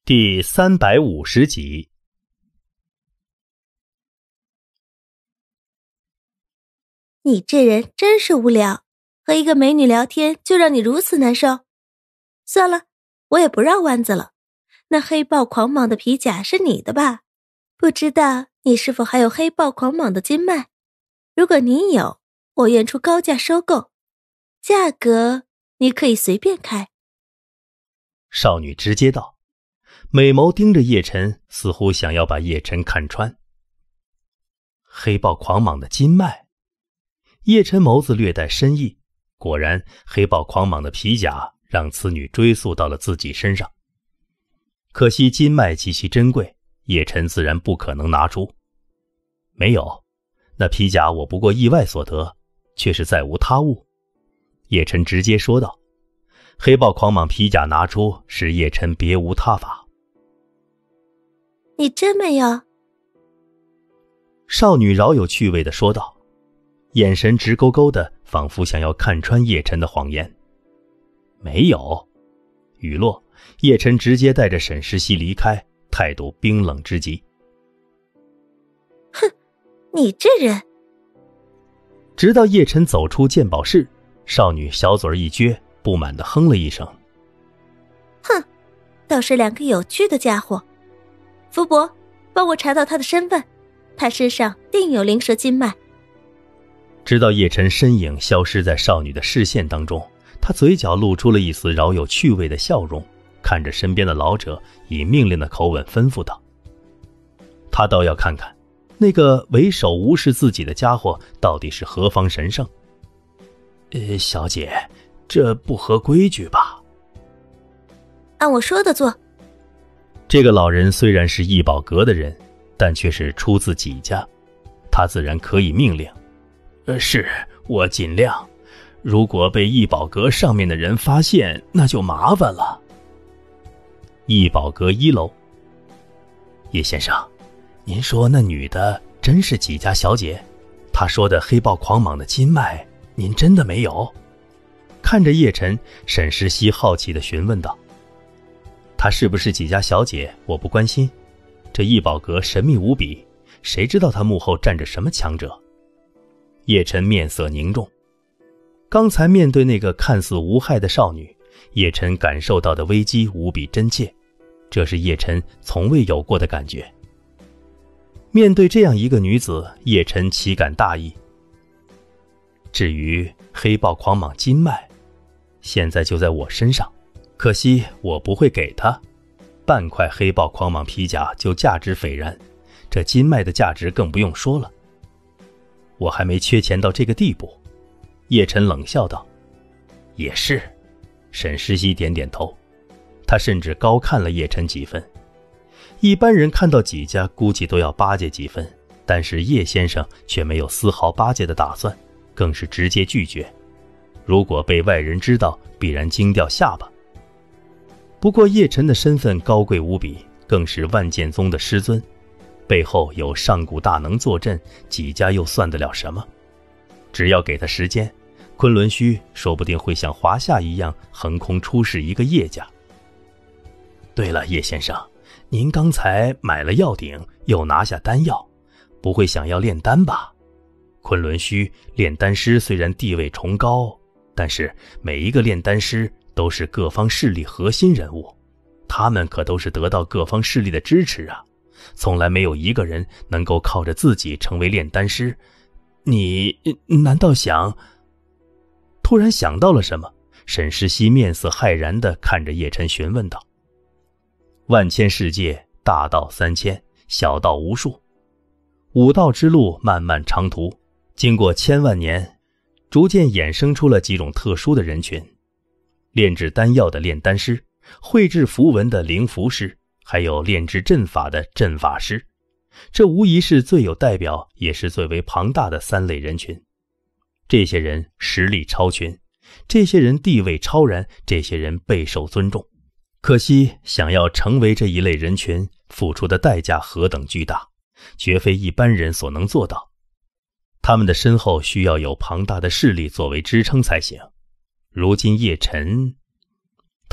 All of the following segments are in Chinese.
第350集。 你这人真是无聊，和一个美女聊天就让你如此难受。算了，我也不绕弯子了。那黑豹狂蟒的皮甲是你的吧？不知道你是否还有黑豹狂蟒的金脉？如果你有，我愿出高价收购，价格你可以随便开。 少女直接道，美眸盯着叶晨，似乎想要把叶晨看穿。黑豹狂蟒的金脉？叶晨眸子略带深意，果然黑豹狂蟒的皮甲让此女追溯到了自己身上。可惜金脉极其珍贵，叶晨自然不可能拿出。没有，那皮甲我不过意外所得，却是再无他物。叶晨直接说道。黑豹狂蟒皮甲拿出，使叶晨别无他法。 你真没有？ 少女饶有趣味地说道，眼神直勾勾的，仿佛想要看穿叶晨的谎言。没有。语落，叶晨直接带着沈石溪离开，态度冰冷之极。 哼，你这人。 直到叶晨走出鉴宝室，少女小嘴一撅，不满地哼了一声。 哼，倒是两个有趣的家伙。福伯，帮我查到他的身份，他身上定有灵蛇金脉。 直到叶晨身影消失在少女的视线当中，他嘴角露出了一丝饶有趣味的笑容，看着身边的老者，以命令的口吻吩咐道：他倒要看看那个为首无视自己的家伙到底是何方神圣。小姐，这不合规矩吧？ 按我说的做。 这个老人虽然是异宝阁的人，但却是出自己家，他自然可以命令。是，我尽量。如果被异宝阁上面的人发现，那就麻烦了。异宝阁1楼。叶先生，您说那女的真是几家小姐？她说的黑豹狂蟒的金脉，您真的没有？看着叶晨，沈石溪好奇地询问道。她是不是几家小姐我不关心，这异宝阁神秘无比，谁知道她幕后站着什么强者？叶晨面色凝重。刚才面对那个看似无害的少女，叶晨感受到的危机无比真切，这是叶晨从未有过的感觉。面对这样一个女子，叶晨岂敢大意。至于黑豹狂蟒金脉，现在就在我身上，可惜我不会给他。半块黑豹狂蟒皮甲就价值斐然，这金脉的价值更不用说了。我还没缺钱到这个地步。叶晨冷笑道。也是。沈石溪点点头，他甚至高看了叶晨几分。一般人看到几家估计都要巴结几分，但是叶先生却没有丝毫巴结的打算，更是直接拒绝。如果被外人知道，必然惊掉下巴。不过叶晨的身份高贵无比，更是万剑宗的师尊，背后有上古大能坐镇，几家又算得了什么？只要给他时间，昆仑虚说不定会像华夏一样横空出世一个叶家。对了，叶先生，您刚才买了药鼎，又拿下丹药，不会想要炼丹吧？昆仑虚炼丹师虽然地位崇高，但是每一个炼丹师都是各方势力核心人物，他们可都是得到各方势力的支持啊，从来没有一个人能够靠着自己成为炼丹师。你难道想……突然想到了什么，沈石溪面色骇然地看着叶晨询问道。万千世界，大道3000，小道无数，武道之路漫漫长途，经过千万年，逐渐衍生出了几种特殊的人群，炼制丹药的炼丹师，绘制符文的灵符师，还有炼制阵法的阵法师，这无疑是最有代表也是最为庞大的3类人群。这些人实力超群，这些人地位超然，这些人备受尊重。可惜想要成为这一类人群，付出的代价何等巨大，绝非一般人所能做到。他们的身后需要有庞大的势力作为支撑才行。如今叶晨，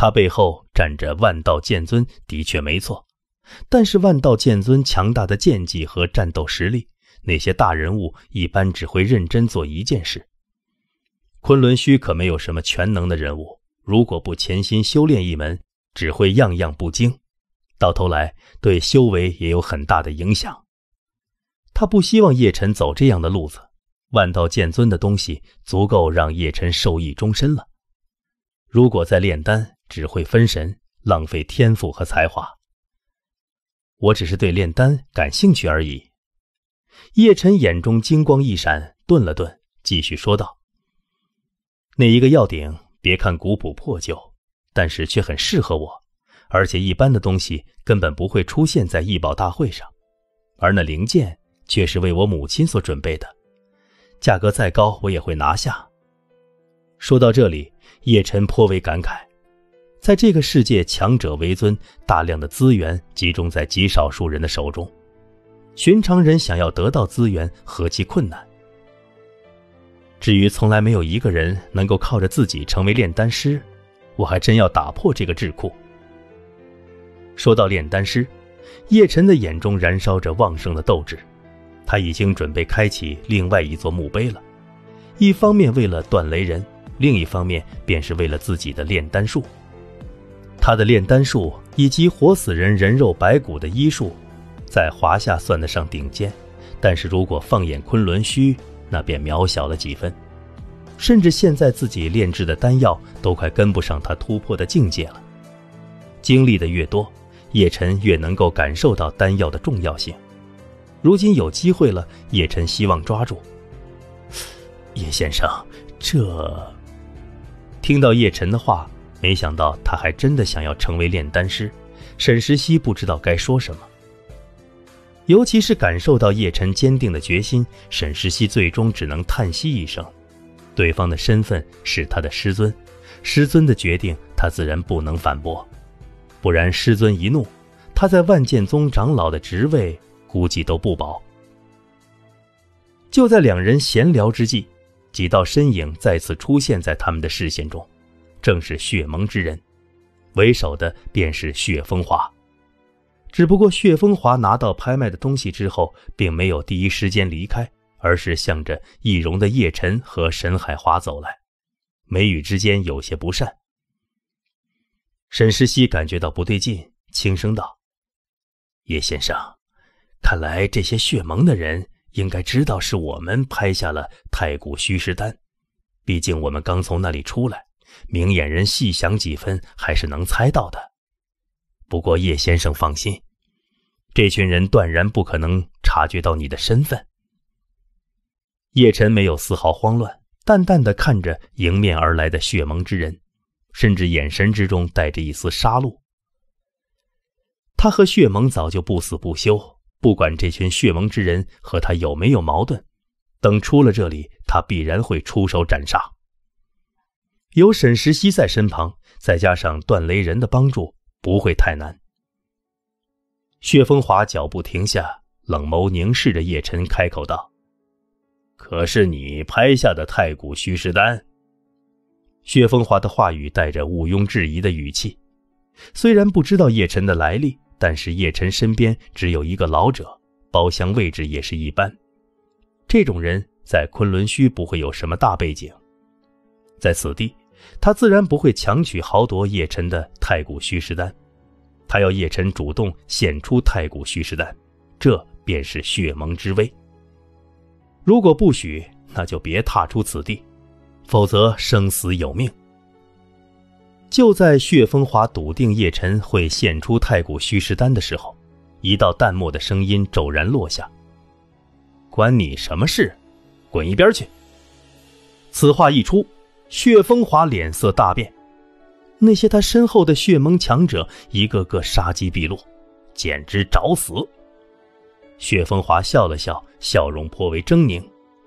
他背后站着万道剑尊的确没错，但是万道剑尊强大的剑技和战斗实力，那些大人物一般只会认真做一件事。昆仑虚可没有什么全能的人物，如果不潜心修炼一门，只会样样不精，到头来对修为也有很大的影响。他不希望叶晨走这样的路子，万道剑尊的东西足够让叶晨受益终身了。如果再炼丹，只会分神，浪费天赋和才华。我只是对炼丹感兴趣而已。叶晨眼中金光一闪，顿了顿，继续说道：那一个药鼎，别看古朴破旧，但是却很适合我，而且一般的东西根本不会出现在异宝大会上，而那灵剑却是为我母亲所准备的，价格再高我也会拿下。说到这里，叶晨颇为感慨，在这个世界强者为尊，大量的资源集中在极少数人的手中，寻常人想要得到资源何其困难。至于从来没有一个人能够靠着自己成为炼丹师，我还真要打破这个桎梏。说到炼丹师，叶晨的眼中燃烧着旺盛的斗志，他已经准备开启另外一座墓碑了，一方面为了断雷人，另一方面便是为了自己的炼丹术。他的炼丹术以及活死人人肉白骨的医术，在华夏算得上顶尖，但是如果放眼昆仑虚，那便渺小了几分，甚至现在自己炼制的丹药都快跟不上他突破的境界了。经历的越多，叶晨越能够感受到丹药的重要性。如今有机会了，叶晨希望抓住。叶先生，这……听到叶晨的话，没想到他还真的想要成为炼丹师，沈石溪不知道该说什么。尤其是感受到叶晨坚定的决心，沈石溪最终只能叹息一声。对方的身份是他的师尊，师尊的决定他自然不能反驳，不然师尊一怒，他在万剑宗长老的职位估计都不保。就在两人闲聊之际，几道身影再次出现在他们的视线中，正是血盟之人，为首的便是血风华。只不过血风华拿到拍卖的东西之后，并没有第一时间离开，而是向着易容的叶晨和沈海华走来，眉宇之间有些不善。沈石溪感觉到不对劲，轻声道：叶先生，看来这些血盟的人应该知道是我们拍下了太古虚实丹，毕竟我们刚从那里出来，明眼人细想几分还是能猜到的。不过叶先生放心，这群人断然不可能察觉到你的身份。叶晨没有丝毫慌乱，淡淡地看着迎面而来的血盟之人，甚至眼神之中带着一丝杀戮。他和血盟早就不死不休，不管这群血盟之人和他有没有矛盾，等出了这里，他必然会出手斩杀。有沈石溪在身旁，再加上断雷人的帮助，不会太难。血风华脚步停下，冷眸凝视着叶晨，开口道：可是你拍下的太古虚实丹？血风华的话语带着毋庸置疑的语气。虽然不知道叶晨的来历，但是叶晨身边只有一个老者，包厢位置也是一般，这种人在昆仑虚不会有什么大背景，在此地他自然不会强取豪夺叶晨的太古虚实丹，他要叶晨主动献出太古虚实丹，这便是血盟之威。如果不许，那就别踏出此地，否则生死有命。就在血风华笃定叶晨会献出太古虚实丹的时候，一道淡漠的声音骤然落下：关你什么事？滚一边去！此话一出，血风华脸色大变，那些他身后的血盟强者一个个杀机毕露，简直找死。血风华笑了笑，笑容颇为狰狞：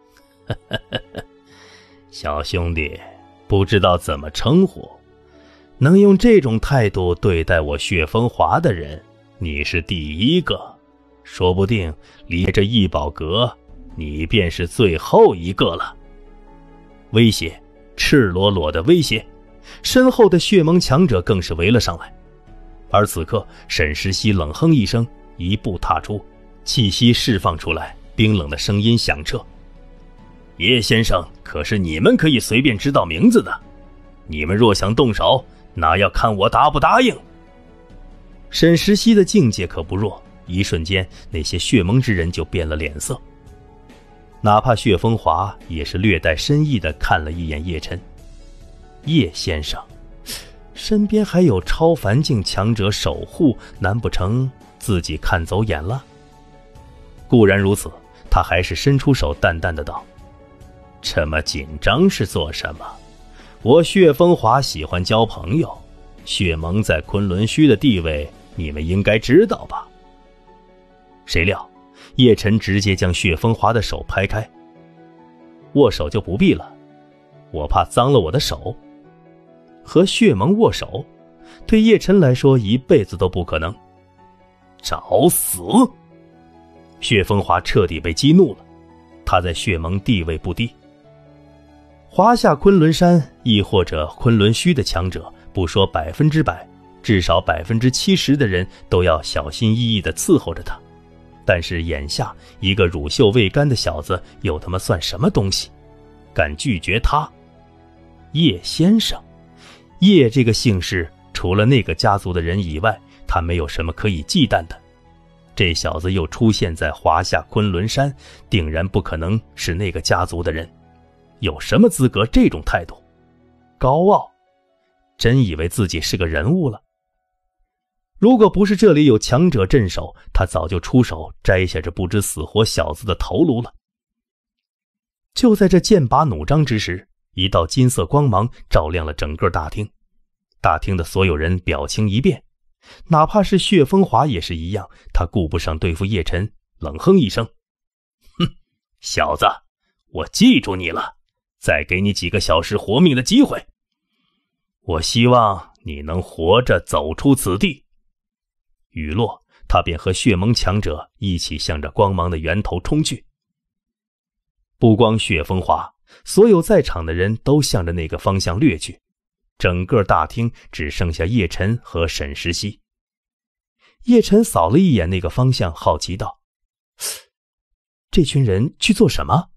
小兄弟，不知道怎么称呼，能用这种态度对待我血风华的人，你是第一个，说不定离这异宝阁，你便是最后一个了。威胁，赤裸裸的威胁， 身后的血盟强者更是围了上来。而此刻，沈石溪冷哼一声，一步踏出，气息释放出来，冰冷的声音响彻：叶先生可是你们可以随便知道名字的，你们若想动手，那要看我答不答应。沈石溪的境界可不弱，一瞬间那些血盟之人就变了脸色。哪怕血风华也是略带深意地看了一眼叶晨。叶先生身边还有超凡境强者守护，难不成自己看走眼了？固然如此，他还是伸出手淡淡的道：这么紧张是做什么？我血风华喜欢交朋友，血盟在昆仑虚的地位你们应该知道吧？谁料叶晨直接将血风华的手拍开：握手就不必了，我怕脏了我的手。和血盟握手，对叶晨来说一辈子都不可能。找死！血风华彻底被激怒了，他在血盟地位不低。华夏昆仑山亦或者昆仑虚的强者，不说100%，至少70%的人都要小心翼翼地伺候着他。但是眼下一个乳臭未干的小子又他妈算什么东西，敢拒绝他？叶先生，叶这个姓氏除了那个家族的人以外，他没有什么可以忌惮的。这小子又出现在华夏昆仑山，定然不可能是那个家族的人，有什么资格这种态度？高傲？真以为自己是个人物了？如果不是这里有强者镇守，他早就出手摘下这不知死活小子的头颅了。就在这剑拔弩张之时，一道金色光芒照亮了整个大厅。大厅的所有人表情一变，哪怕是血风华也是一样，他顾不上对付叶晨，冷哼一声：哼，小子，我记住你了，再给你几个小时活命的机会。我希望你能活着走出此地。语落，他便和血盟强者一起向着光芒的源头冲去。不光血风华，所有在场的人都向着那个方向掠去。整个大厅只剩下叶晨和沈石溪。叶晨扫了一眼那个方向，好奇道：这群人去做什么？